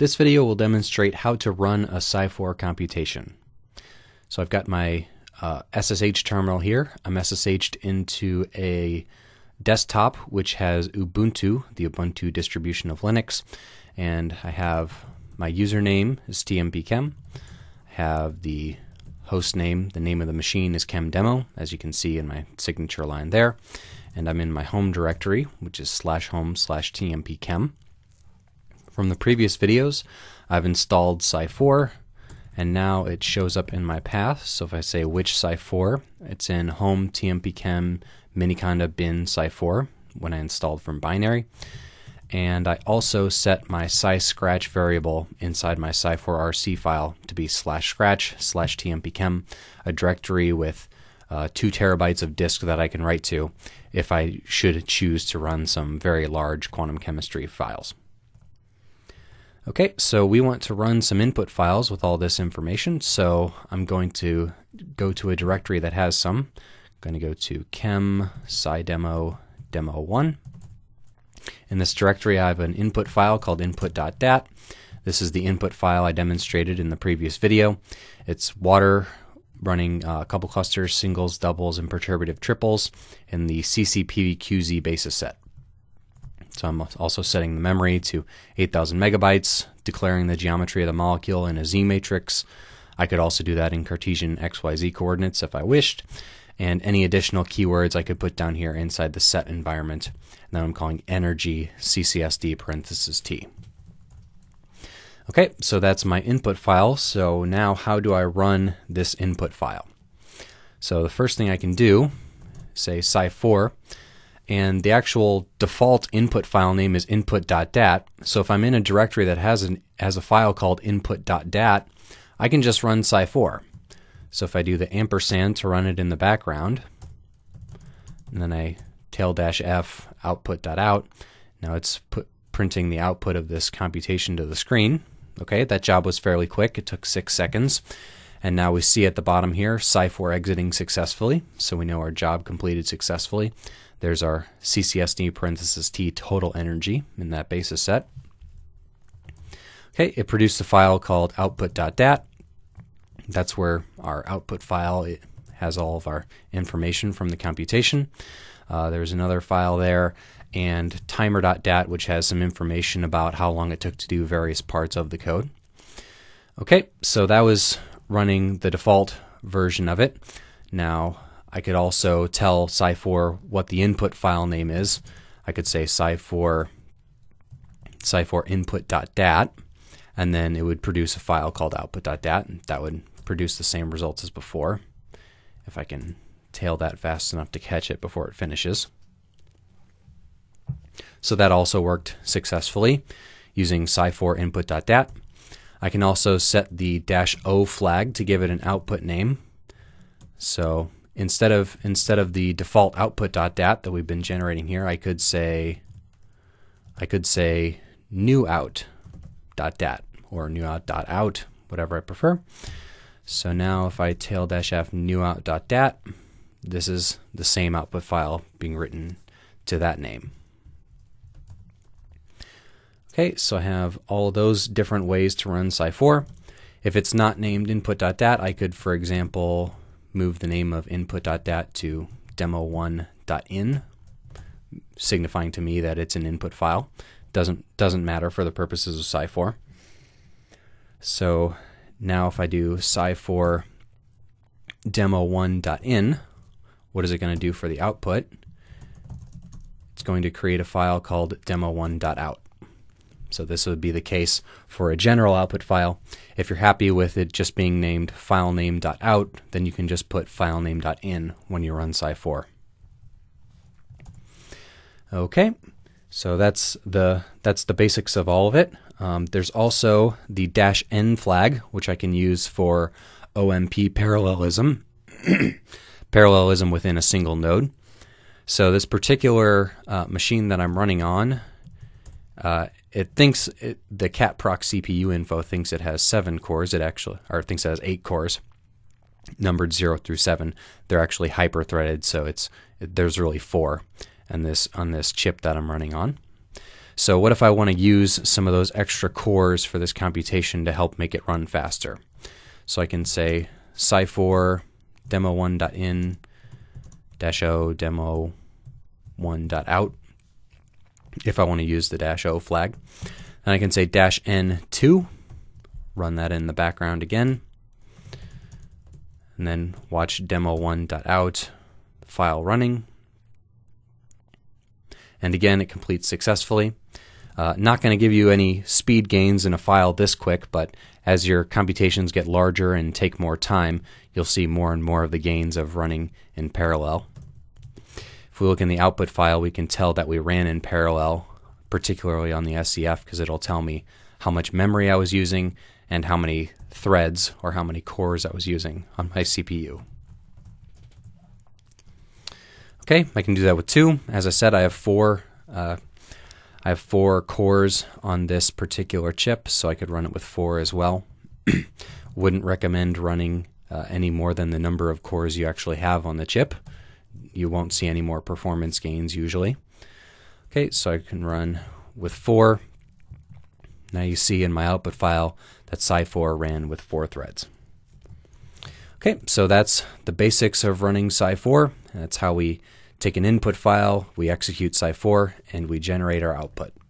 This video will demonstrate how to run a Psi4 computation. So I've got my SSH terminal here. I'm SSH'd into a desktop which has Ubuntu, the Ubuntu distribution of Linux, and I have my username is tmpchem. I have the host name, the name of the machine is chemdemo, as you can see in my signature line there, and I'm in my home directory, which is /home/tmpchem. From the previous videos, I've installed Psi4, and now it shows up in my path. So if I say which Psi4, it's in home tmpchem miniconda bin Psi4 when I installed from binary. And I also set my Psi-Scratch variable inside my Psi4rc file to be /scratch/tmpchem, a directory with 2 terabytes of disk that I can write to if I should choose to run some very large quantum chemistry files. Okay, so we want to run some input files with all this information, so I'm going to go to a directory that has some. I'm going to go to chem scidemo demo1. In this directory I have an input file called input.dat. This is the input file I demonstrated in the previous video. It's water running a couple clusters, singles, doubles, and perturbative triples in the CCPVQZ basis set. So I'm also setting the memory to 8,000 megabytes, declaring the geometry of the molecule in a Z matrix. I could also do that in Cartesian XYZ coordinates if I wished, and any additional keywords I could put down here inside the set environment. And then I'm calling energy CCSD parenthesis T. Okay, so that's my input file. So now how do I run this input file? So the first thing I can do, say Psi4, and the actual default input file name is input.dat. So if I'm in a directory that has a file called input.dat, I can just run Psi4. So if I do the ampersand to run it in the background, and then I tail-f output.out, now it's printing the output of this computation to the screen. Okay, that job was fairly quick. It took 6 seconds. And now we see at the bottom here, Psi4 exiting successfully. So we know our job completed successfully. There's our CCSD parenthesis T total energy in that basis set. Okay, it produced a file called output.dat. That's where our output file, it has all of our information from the computation. There's another file there, and timer.dat, which has some information about how long it took to do various parts of the code. Okay, so that was running the default version of it. Now I could also tell Psi4 what the input file name is. I could say Psi4 input.dat, and then it would produce a file called output.dat, and that would produce the same results as before, if I can tail that fast enough to catch it before it finishes. So that also worked successfully using Psi4 input.dat. I can also set the -O flag to give it an output name. So instead of the default output.dat that we've been generating here, I could say new out.dat or new out.out, whatever I prefer. So now if I tail-f new out.dat, this is the same output file being written to that name. Okay, so I have all of those different ways to run Psi4. If it's not named input.dat, I could, for example, move the name of input.dat to demo1.in, signifying to me that it's an input file. Doesn't matter for the purposes of Psi4. So now if I do Psi4 demo1.in, what is it going to do for the output? It's going to create a file called demo1.out. So this would be the case for a general output file. If you're happy with it just being named filename.out, then you can just put filename.in when you run Psi4. Okay, so that's the basics of all of it. There's also the -n flag, which I can use for OMP parallelism, parallelism within a single node. So this particular machine that I'm running on, the catproc CPU info thinks it has 7 cores. It actually, or it thinks it has 8 cores, numbered 0 through 7. They're actually hyper-threaded, so there's really 4 on this chip that I'm running on. So what if I want to use some of those extra cores for this computation to help make it run faster? So I can say sci4 demo1.in -o demo1.out if I want to use the -o flag. And I can say -n2, run that in the background again, and then watch demo1.out file running. And again, it completes successfully. Not going to give you any speed gains in a file this quick, but as your computations get larger and take more time, you'll see more and more of the gains of running in parallel. If we look in the output file, we can tell that we ran in parallel, particularly on the SCF, because it'll tell me how much memory I was using and how many threads or how many cores I was using on my CPU. Okay, I can do that with 2. As I said, I have 4 cores on this particular chip, so I could run it with 4 as well. Wouldn't recommend running any more than the number of cores you actually have on the chip. You won't see any more performance gains usually. Okay, so I can run with 4. Now you see in my output file that Sci4 ran with 4 threads. Okay, so that's the basics of running Sci4. That's how we take an input file, we execute Sci4, and we generate our output.